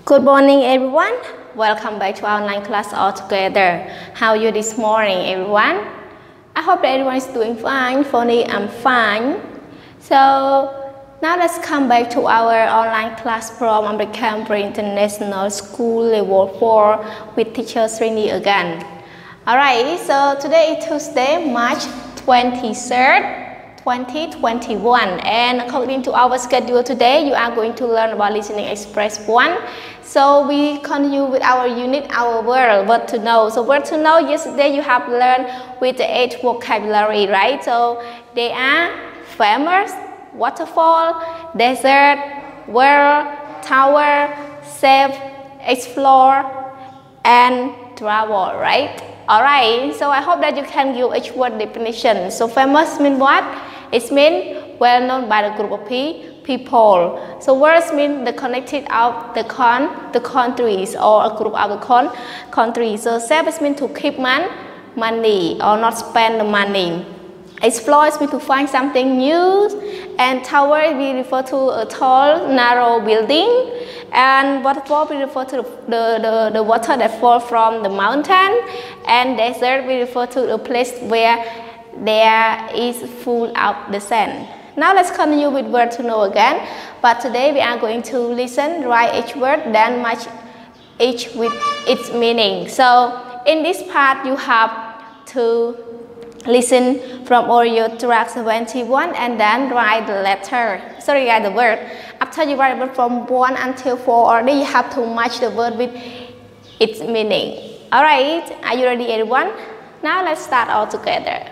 Good morning, everyone. Welcome back to our online class all together. How are you this morning, everyone? I hope that everyone is doing fine. For me, I'm fine. So now let's come back to our online class from American International School Level 4 with teacher Srini again. Alright, so today is Tuesday, March 23rd. 2021, and according to our schedule today, you are going to learn about listening express 1. So we continue with our unit, our word to know. So word to know, yesterday you have learned with the 8 vocabulary, right? So they are famous, waterfall, desert, world, tower, safe, explore, and travel, right? Alright, so I hope that you can give each word definition. So famous means what? It means well known by the group of people. So words mean the connected of the countries or a group of the countries. So safe means to keep money or not spend the money. Explore means to find something new, and tower we refer to a tall, narrow building, and waterfall we refer to the water that falls from the mountain, and desert we refer to a place where there is full of the sand. Now let's continue with word to know again, but today we are going to listen, write each word, then match each with its meaning. So in this part you have to listen from audio track 71 and then write the word. After you write the word from 1 until 4 already, you have to match the word with its meaning. Alright, are you ready, everyone? Now let's start all together.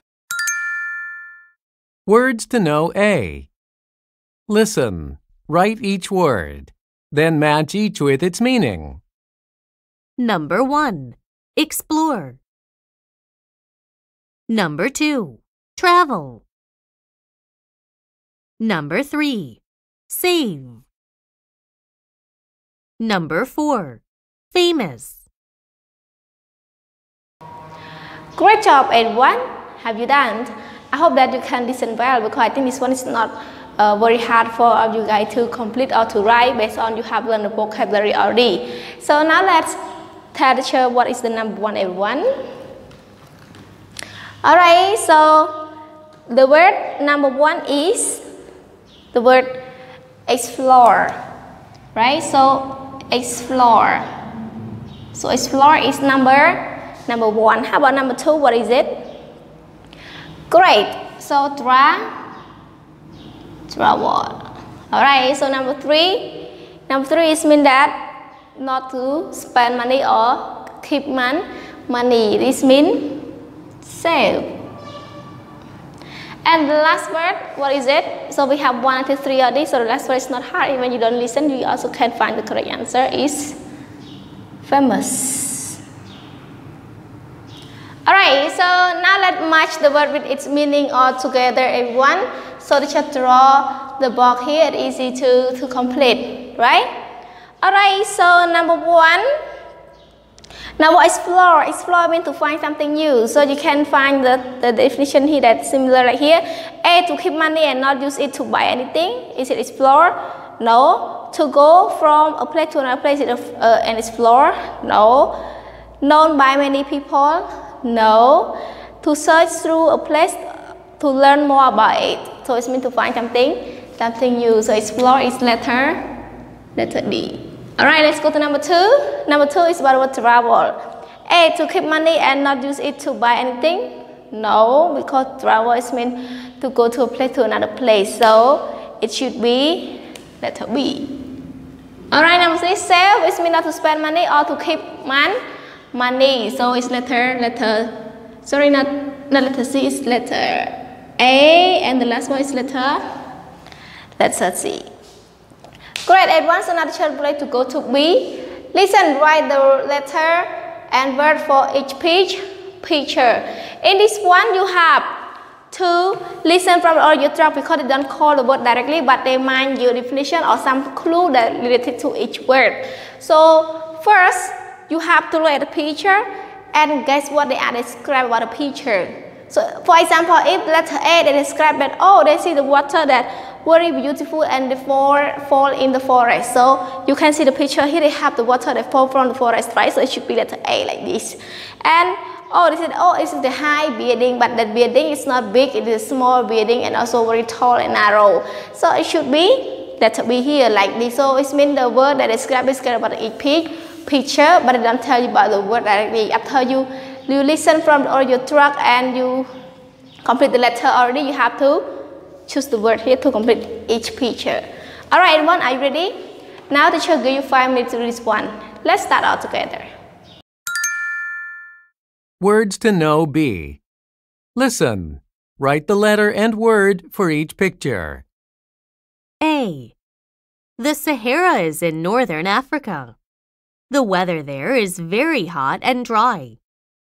Words to know A. Listen, write each word, then match each with its meaning. Number 1. Explore. Number 2. Travel. Number 3. Save. Number 4. Famous. Great job, everyone. Have you done? I hope that you can listen well, because I think this one is not very hard for you guys to complete or to write based on you have learned the vocabulary already. So now let's tell the teacher what is the number 1, everyone. Alright, so the word number 1 is the word explore, right? So explore. So explore is number 1. How about number 2? What is it? Great. So travel. Alright, so number 3. Number 3 is mean that not to spend money or keep money. This means save. And the last word, what is it? So we have 1 until 3 already, so the last word is not hard. Even you don't listen, you also can find the correct answer is famous. Alright, so now let's match the word with its meaning all together, everyone. So the teacher draw the box here, it's easy to complete, right? Alright, so number 1. Now explore. Explore means to find something new. So you can find the definition here that's similar like here. A, to keep money and not use it to buy anything. Is it explore? No. To go from a place to another place and explore? No. Known by many people? No. To search through a place to learn more about it. So it means to find something new. So explore is letter D. Alright, let's go to number 2. Number 2 is about the word travel. A, to keep money and not use it to buy anything? No, because travel is meant to go to a place to another place. So it should be letter B. Alright, number 3, save, which means not to spend money or to keep money. So it's not letter C, it's letter A, and the last one is letter C. Great, everyone. So now the teacher would like to go to B. Listen, write the letter and word for each picture. In this one, you have to listen from all your track, because they don't call the word directly, but they mind your definition or some clue that related to each word. So first, you have to look at the picture and guess what they are describing about the picture. So for example, if letter A, they describe that, oh, they see the water that very beautiful and they fall in the forest. So you can see the picture here, they have the water that fall from the forest, right? So it should be letter A like this. And this is the high building, but that building is not big, it is a small building and also very tall and narrow. So it should be letter B here like this. So it means the word that describes about each picture, but it doesn't tell you about the word directly. After you listen from the audio track and you complete the letter already, you have to choose the word here to complete each picture. Alright everyone, are you ready? Now teacher give you 5 minutes to read this one. Let's start all together. Words to know B. Listen. Write the letter and word for each picture. A. The Sahara is in northern Africa. The weather there is very hot and dry.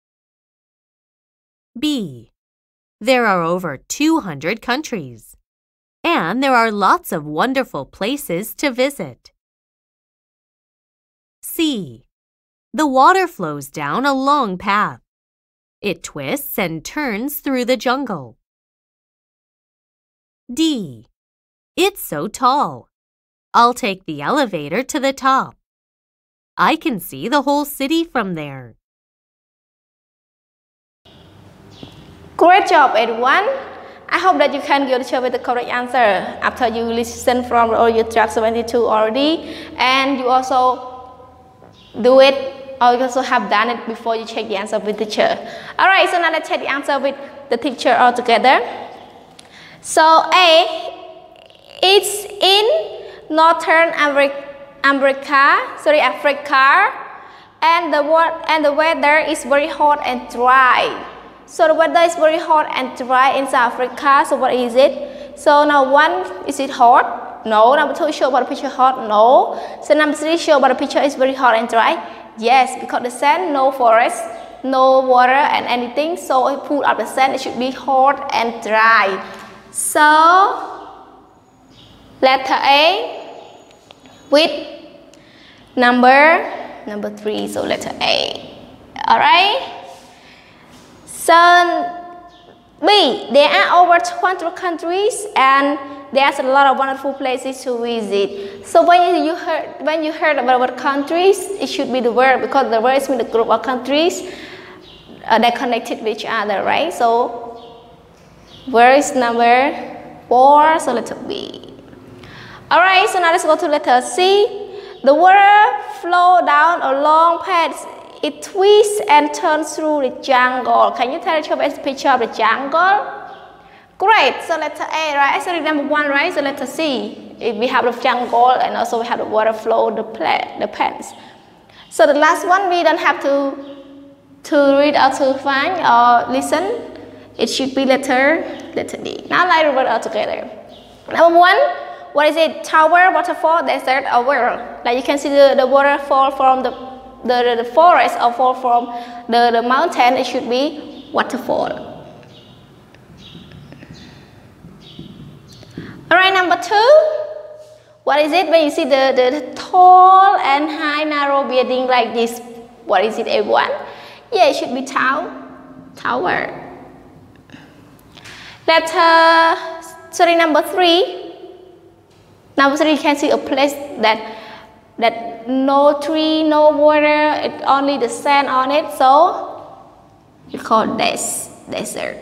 B. There are over 200 countries, and there are lots of wonderful places to visit. C. The water flows down a long path. It twists and turns through the jungle. D. It's so tall. I'll take the elevator to the top. I can see the whole city from there. Great job everyone. I hope that you can give the teacher with the correct answer after you listen from audio track 72 already, and you also do it, or you also have done it before you check the answer with the teacher. Alright, so now let's check the answer with the teacher all together. So A, it's in northern Africa, and the weather is very hot and dry. So the weather is very hot and dry in South Africa. So what is it? So now 1, is it hot? No. Number 2, show about the picture hot? No. So number 3, show about the picture is very hot and dry? Yes, because the sand, no forest, no water and anything. So if pull up the sand, it should be hot and dry. So letter A with number 3. So letter A. Alright. So B, there are over 200 countries and there's a lot of wonderful places to visit. So when you heard about countries, it should be the word, because the word means the group of countries that connected with each other, right? So where is number 4? So letter B. Alright, so now let's go to letter C. The water flow down a long path. It twists and turns through the jungle. Can you tell us a picture of the jungle? Great. So letter A, right? Actually number 1, right? So letter C. We have the jungle and also we have the water flow, the plants. So the last one we don't have to read or to find or listen. It should be letter D. Now let's read it all together. Number 1, what is it? Tower, waterfall, desert, or well? Like you can see the water fall from the forest or fall from the mountain. It should be waterfall. Alright, number 2, what is it when you see the tall and high narrow building like this? What is it everyone? Yeah, it should be tower. Number 3. Number 3, you can see a place that no tree, no water, it's only the sand on it, so we call this desert.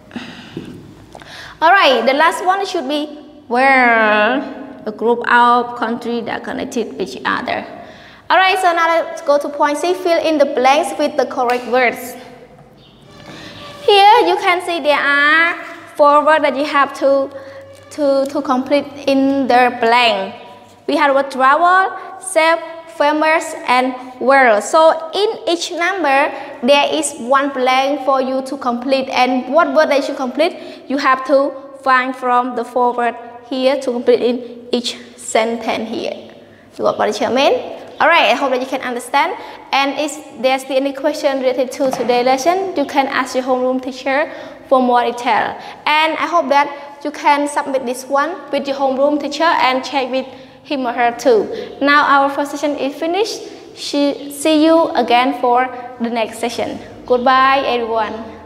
Alright, the last one should be where a group of countries that connected with each other. Alright, so now let's go to point C. Fill in the blanks with the correct words. Here you can see there are 4 words that you have to complete in the blank. We have the word travel, safe, famous, and world. So in each number there is 1 blank for you to complete, and what word that you complete you have to find from the 4 words here to complete in each sentence here. You got what I mean? Alright, I hope that you can understand. And if there's any question related to today's lesson, you can ask your homeroom teacher for more detail. And I hope that you can submit this one with your homeroom teacher and check with him or her too. Now our first session is finished. See you again for the next session. Goodbye everyone.